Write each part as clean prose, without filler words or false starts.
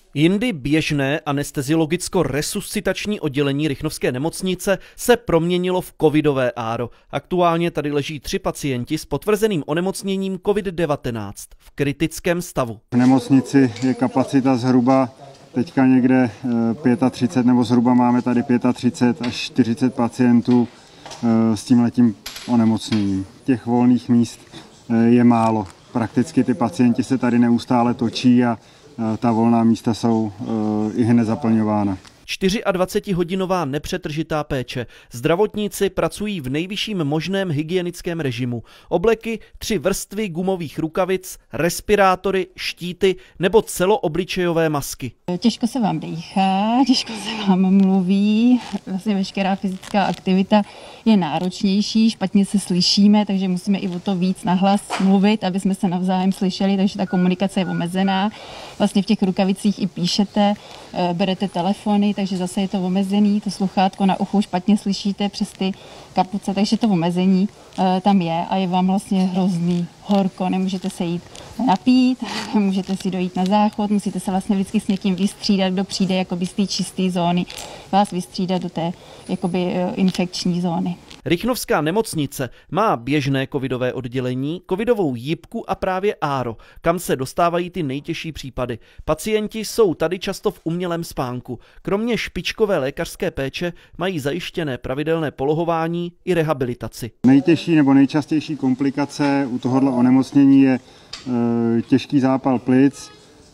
Jindy běžné anesteziologicko-resuscitační oddělení Rychnovské nemocnice se proměnilo v covidové áro. Aktuálně tady leží 3 pacienti s potvrzeným onemocněním COVID-19 v kritickém stavu. V nemocnici je kapacita zhruba teďka někde 35, nebo zhruba máme tady 35 až 40 pacientů s tímhletím onemocněním. Těch volných míst je málo. Prakticky ty pacienti se tady neustále točí a ta volná místa jsou ihned zaplňována. 24hodinová nepřetržitá péče. Zdravotníci pracují v nejvyšším možném hygienickém režimu. Obleky, 3 vrstvy gumových rukavic, respirátory, štíty nebo celoobličejové masky. Těžko se vám dýchá, těžko se vám mluví, vlastně veškerá fyzická aktivita je náročnější, špatně se slyšíme, takže musíme i o to víc nahlas mluvit, aby jsme se navzájem slyšeli, takže ta komunikace je omezená. Vlastně v těch rukavicích i píšete, berete telefony, takže zase je to omezený, to sluchátko na uchu špatně slyšíte přes ty kapuce, takže to omezení tam je a je vám vlastně hrozný horko, nemůžete se jít napít, nemůžete si dojít na záchod, musíte se vlastně vždycky s někým vystřídat, kdo přijde jakoby z té čisté zóny, vás vystřídat do té jakoby infekční zóny. Rychnovská nemocnice má běžné covidové oddělení, covidovou jipku a právě áro, kam se dostávají ty nejtěžší případy. Pacienti jsou tady často v umělém spánku. Kromě špičkové lékařské péče mají zajištěné pravidelné polohování i rehabilitaci. Nejtěžší nebo nejčastější komplikace u tohoto onemocnění je těžký zápal plic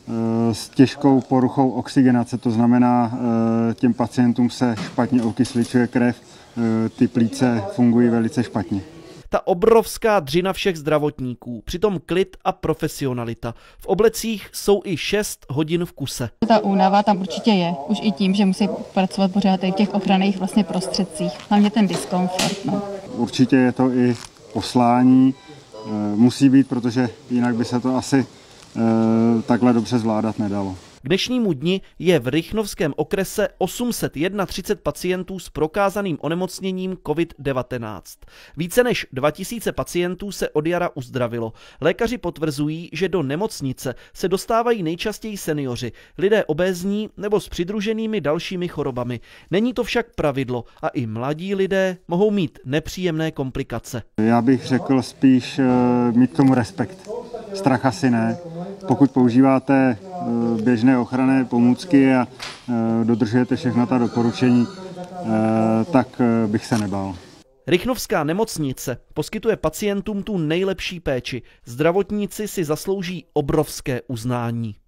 s těžkou poruchou oxygenace, to znamená, těm pacientům se špatně okysličuje krev, ty plíce fungují velice špatně. Ta obrovská dřina všech zdravotníků, přitom klid a profesionalita. V oblecích jsou i 6 hodin v kuse. Ta únava tam určitě je, už i tím, že musí pracovat pořád v těch ochranných vlastně prostředcích, hlavně ten diskomfort. No. Určitě je to i poslání, musí být, protože jinak by se to asi takhle dobře zvládat nedalo. K dnešnímu dni je v Rychnovském okrese 831 pacientů s prokázaným onemocněním COVID-19. Více než 2000 pacientů se od jara uzdravilo. Lékaři potvrzují, že do nemocnice se dostávají nejčastěji seniori, lidé obézní nebo s přidruženými dalšími chorobami. Není to však pravidlo a i mladí lidé mohou mít nepříjemné komplikace. Já bych řekl spíš mít k tomu respekt. Strach asi ne. Pokud používáte běžné ochranné pomůcky a dodržujete všechna ta doporučení, tak bych se nebál. Rychnovská nemocnice poskytuje pacientům tu nejlepší péči. Zdravotníci si zaslouží obrovské uznání.